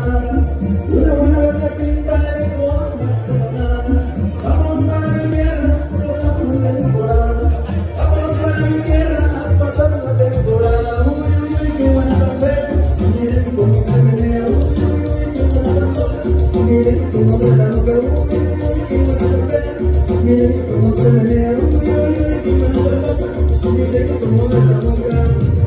Una buena verde pinta de colorada. Vamos para mi tierra, pasamos la temporada. Vamos para mi tierra, pasamos la temporada. Uy, uy, uy, qué buena café. Miren cómo se menea. Uy, uy, uy, qué buena café. Miren cómo se la loca. Uy, uy, uy, qué buena café. Miren cómo se menea. Uy, uy, uy, qué buena café. Miren cómo se la loca.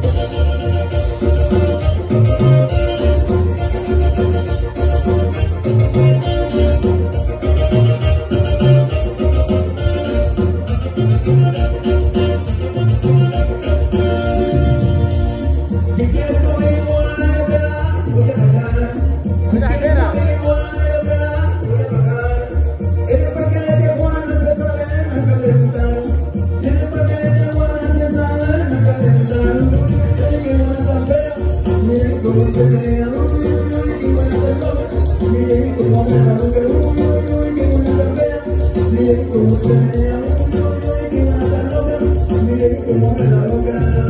Si quieres comer iguana, yo te la voy a pagar. Si quieres comer iguana, yo te la voy a pagar. En el parque de Tijuana se salen a calentar. En el parque de Tijuana se salen a calentar. Uy, uy, qué buena tan fea. Miren cómo se menea. Uy, uy, uy, qué buena tan loca. Miren cómo me la boca. Uy, uy, uy, qué buena tan fea. Miren cómo se menea. Uy, uy, uy, qué buena tan loca. Miren cómo me la boca.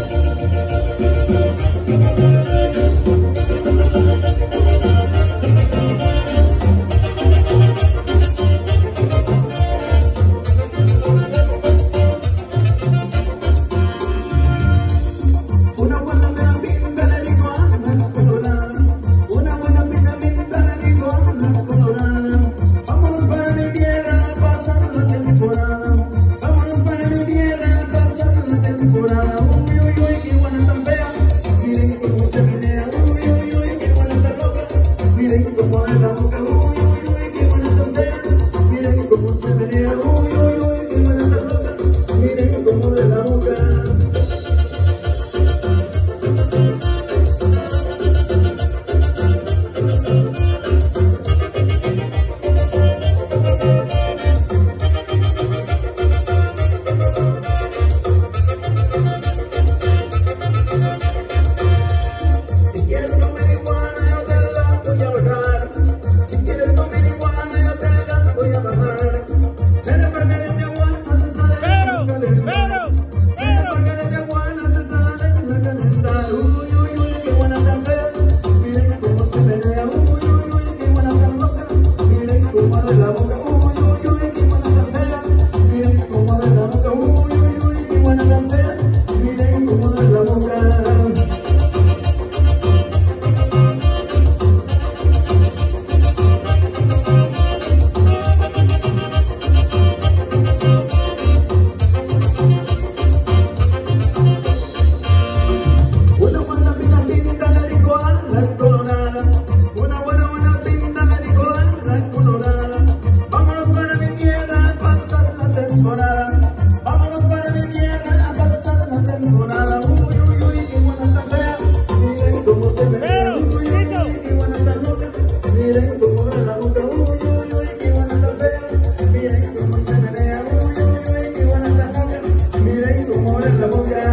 Una buena pinta le dijo a la colorada. Una buena pinta le dijo a la colorada. Vámonos para mi tierra a pasar la temporada. Vámonos para mi tierra a pasar la temporada. Uy, uy, uy, qué buena tan fea. Miren cómo se menea. Uy, uy, uy, qué buena tan loca. Miren cómo de la boca. Uy, uy, uy, qué buena tan fea. Miren cómo se menea. Uy, uy, uy, qué buena tan loca. Miren cómo de la boca. Si quieres comer iguana, yo te la voy a bajar. Si quieres comer iguana, yo te la voy a bajar. En el parque de Tijuana se sale a calentar. En el parque de Tijuana se sale a calentar. Uy, uy, uy, qué buena tan fea. Miren cómo se menea. Uy, uy, uy, qué buena tan loca. Miren cómo de la boca. Uy, uy, uy, qué buena tan fea. Miren cómo de la boca. Uy, uy, uy, qué buena tan fea. Miren cómo de la boca. Una buena pinta le dijo a la colorada. Una buena pinta le dijo a la colorada. Vámonos para mi tierra a pasar la temporada. Vámonos para mi tierra a pasar la temporada. Uy, uy, uy, qué buena tan fea. Miren cómo se menea. Uy, uy, uy, qué buena tan loca. Miren cómo de la boca. Uy, uy, uy, qué buena tan fea. Miren cómo se menea. Uy, uy, uy, qué buena tan loca. Miren cómo de la boca.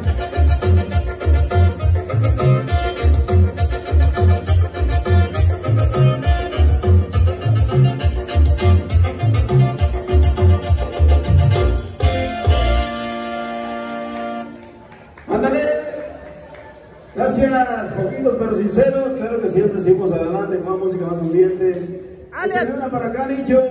Ándale, gracias, poquitos pero sinceros, claro que siempre seguimos adelante con más música, más ambiente. Échale una para acá, Nicho.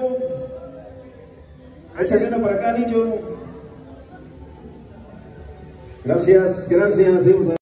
Échale una para acá, Nicho. Gracias, seguimos adelante.